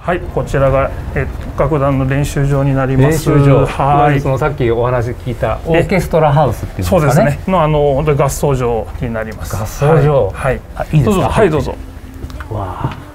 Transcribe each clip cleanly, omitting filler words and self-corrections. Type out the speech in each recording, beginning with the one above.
はい、こちらが、楽団の練習場になります。 練習場。 はい。 そのさっきお話聞いたオーケストラハウスっていうんですかね。 そうですね。の本当に合奏場になります。 合奏場。 はい。 はい、いいですか。 はい、どうぞ。 わあ。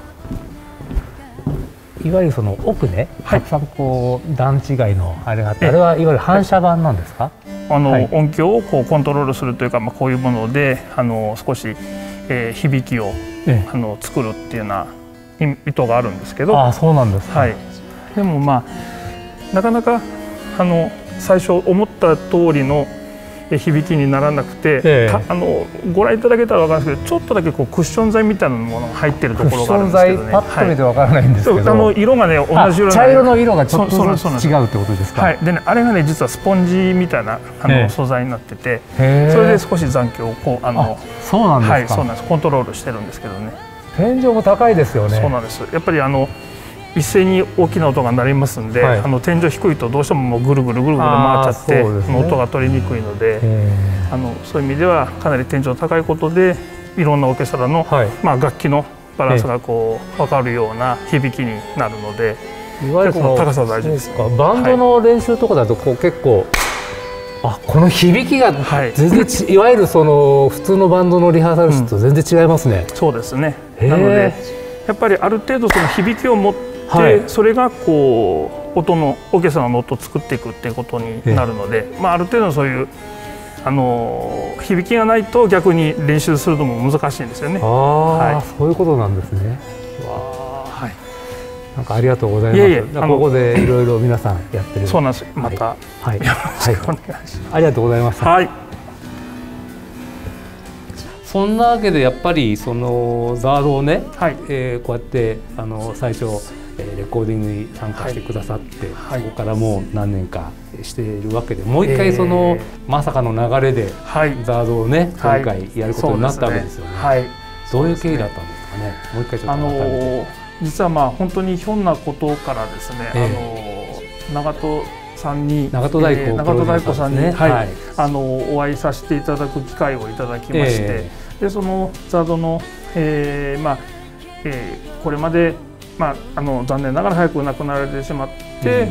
いわゆるその奥ね、たくさんこう段違いのあれがあって、あれはいわゆる反射板なんですか。 音響をこうコントロールするというか、こういうもので少し、響きを作るっていうような意図があるんですけど。 あ、そうなんですか。 はい。でもなかなか最初思った通りの響きにならなくて、ご覧いただけたら分かるんですけど、ちょっとだけこうクッション材みたいなものが入ってるところがあるんですけどね。 パッと見て分からないんですけど、 色がね同じ色茶色の色がちょっとずつ違うってことですか。 はい。でね、あれがね実はスポンジみたいな素材になってて、それで少し残響をこうそうなんですか。 はい、そうなんです。コントロールしてるんですけどね。 天井も高いですよね。 そうなんです。やっぱり一斉に大きな音が鳴りますんで、天井低いとどうしてもぐるぐる回っちゃって、音が取りにくいので、そういう意味ではかなり天井高いことでいろんなオーケストラの、楽器のバランスがこう分かるような響きになるので、 いわゆるその高さ大事です。 バンドの練習とかだとこう結構この響きが全然いわゆるその普通のバンドのリハーサル室と全然違いますね。 そうですね。なのでやっぱりある程度その響きを持ってそれがこうオーケストラの音を作っていくっていうことになるので、ある程度そういう響きがないと逆に練習するのも難しいんですよね。 そういうことなんですね。 はい。 なんかありがとうございます。ここでいろいろ皆さんやってる。 そうなんです。またよろしくお願いします。 ありがとうございました。 はい。 そんなわけでやっぱりそのザードをね、こうやって最初レコーディングに参加してくださって、そこからもう何年かしているわけで、もう一回そのまさかの流れでザードをね今回やることになったわけですよね。どういう経緯だったんですかね。もう一回ちょっと実は本当にひょんなことからですね、長門さんに長門大子さんにお会いさせていただく機会をいただきまして、でそのザードのこれまで残念ながら早く亡くなられてしまって、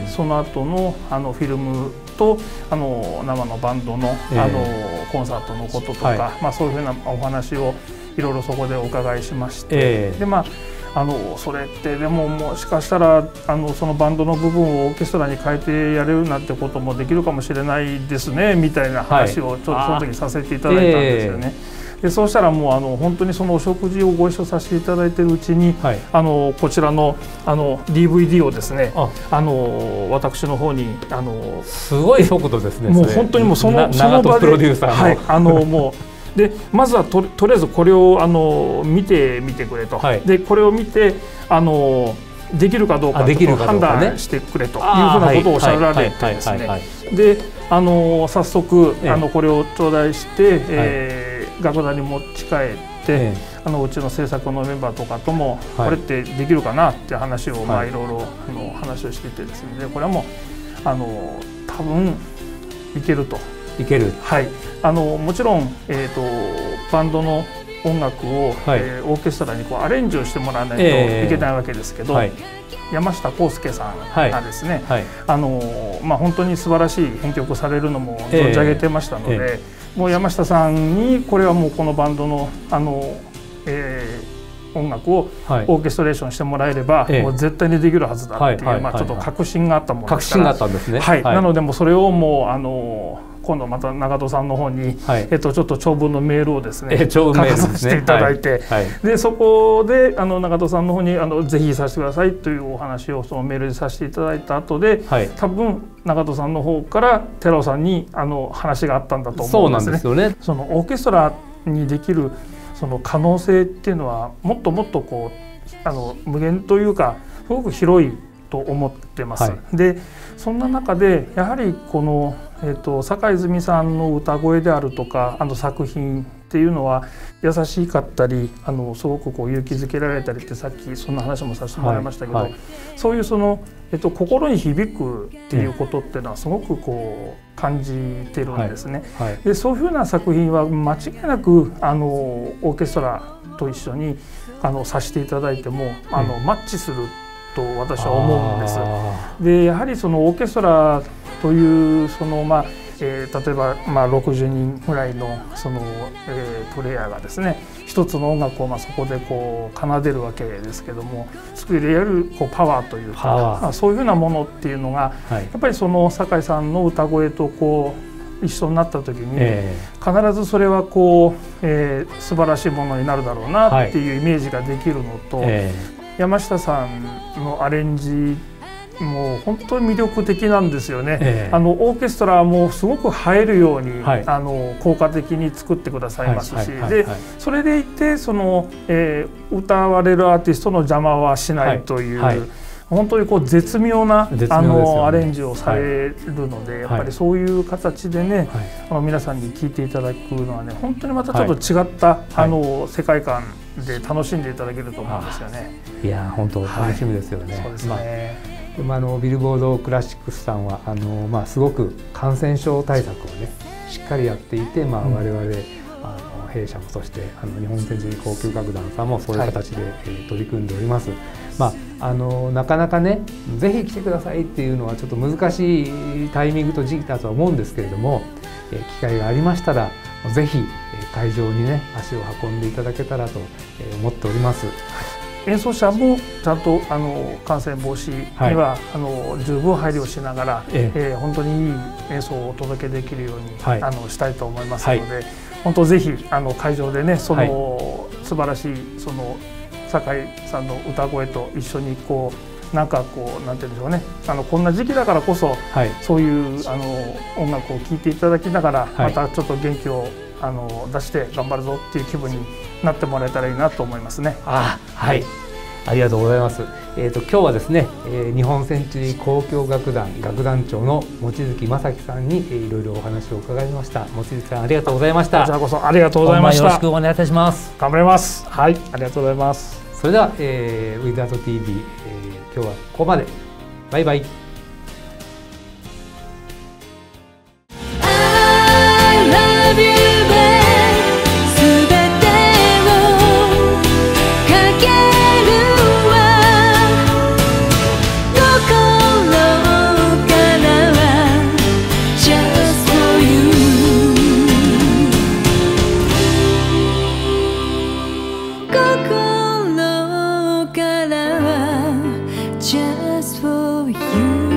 その後のフィルムと生のバンドのコンサートのこととか、そういうふうなお話をいろいろそこでお伺いしまして、でそれってでももしかしたらそのバンドの部分をオーケストラに変えてやれるなんてこともできるかもしれないですねみたいな話をちょっとその時させていただいたんですよね。でそうしたらもう本当にそのお食事をご一緒させていただいているうちに、こちらのDVD をですね私の方にすごい速度ですね。 もう本当にもうその場でもうでまずはとりあえずこれを見てみてくれと、でこれを見てできるかどうか判断してくれというふうなことをおっしゃられてですね、で早速これを頂戴して、楽団に持ち帰ってうちの制作のメンバーとかともこれってできるかなって話をいろいろ話をしていてですね、でこれはもう多分いけると。 いける。 はい。もちろんバンドの音楽をオーケストラにアレンジをしてもらわないといけないわけですけど、山下康介さんがですね、本当に素晴らしい編曲をされるのも存じ上げてましたので、もう山下さんにこれはもうこのバンドの音楽をオーケストレーションしてもらえればもう絶対にできるはずだっていうちょっと確信があったものですから、 確信があったんですね。 なのでもうそれをもう今度また長門さんの方にちょっと長文のメールをですね書かさせていただいて、でそこで長門さんの方にぜひさせてくださいというお話をそのメールでさせていただいた後で、多分長門さんの方から寺尾さんに話があったんだと思うんですね。 そうなんですよね。 そのオーケストラにできるその可能性っていうのはもっともっと無限というかすごく広いと思ってます。でそんな中でやはりこの坂井泉さんの歌声であるとか作品っていうのは優しかったりすごく勇気づけられたりってさっきそんな話もさせてもらいましたけど、そういうその心に響くっていうことっていうのはすごく感じてるんですね。でそういうふうな作品は間違いなくオーケストラと一緒にさせていただいてもマッチするとと私は思うんです。でやはりそのオーケストラというその例えば60人ぐらいのその、プレイヤーがですね一つの音楽をそこでこう奏でるわけですけども、作り得るこうパワーというか、そういうふうなものっていうのが、やっぱりその酒井さんの歌声とこう一緒になった時に、必ずそれはこう、素晴らしいものになるだろうなっていうイメージができるのと、山下さんのアレンジもう本当に魅力的なんですよね。オーケストラもすごく映えるように、効果的に作ってくださいますし、でそれでいてその、歌われるアーティストの邪魔はしないという、本当にこう絶妙なアレンジをされるので、やっぱりそういう形でね、皆さんに聴いていただくのはね、本当にまたちょっと違った、世界観で楽しんでいただけると思うんですよね。 いや本当楽しみですよね。そうですね。ビルボードクラシックスさんはすごく感染症対策をねしっかりやっていて、我々弊社もそして日本センチュリー交響楽団さんもそういう形で取り組んでおります。なかなかねぜひ来てくださいっていうのはちょっと難しいタイミングと時期だとは思うんですけれども、機会がありましたらぜひ会場にね足を運んでいただけたらと思っております。 演奏者もちゃんと感染防止には、十分配慮しながら、本当にいい演奏をお届けできるように、したいと思いますので、本当ぜひ会場でねその、素晴らしいその酒井さんの歌声と一緒にこうなんて言うんでしょうね、こんな時期だからこそ、そういう音楽を聴いていただきながら、またちょっと元気を出して頑張るぞっていう気分になってもらえたらいいなと思いますね。 はい、ありがとうございます。今日はですね、日本センチュリー交響楽団楽団長の望月正樹さんにいろいろお話を伺いました。望月さんありがとうございました。 こちらこそありがとうございました。 よろしくお願いいたします。 頑張ります。はい、ありがとうございます。 それでは、ウィザード TV、今日はここまで。バイバイ。 Just for you.